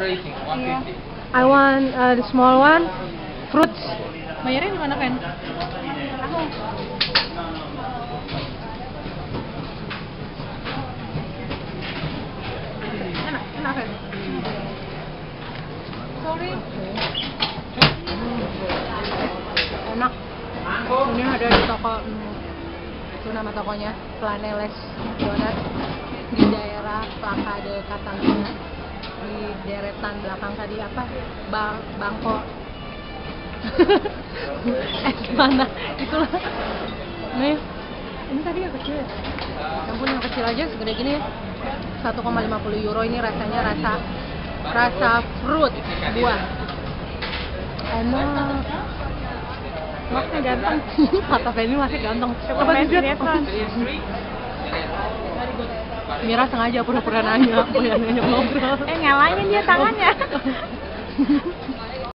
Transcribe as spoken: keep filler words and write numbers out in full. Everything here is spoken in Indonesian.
Iya. I want uh, the small one, fruits. Bayarnya di mana kan? Aku. Enak, enak kan? Sorry. Enak. Ini ada di toko, hmm, itu nama tokonya Flaneles Donat di daerah Plaka de Catalunya, di deretan belakang tadi apa? Bang Bangko. eh mana? Itulah. Nih, ini tadi yang kecil ya? Ampun, yang kecil aja segede gini ya. satu koma lima puluh euro ini rasanya rasa rasa fruit buah. Enak. Masnya ganteng. Kata Feni masih ganteng. Coba main sinetron. Mira sengaja pura-pura nanya, aku yang nanya ngobrol. Eh, nyalain dia tangannya.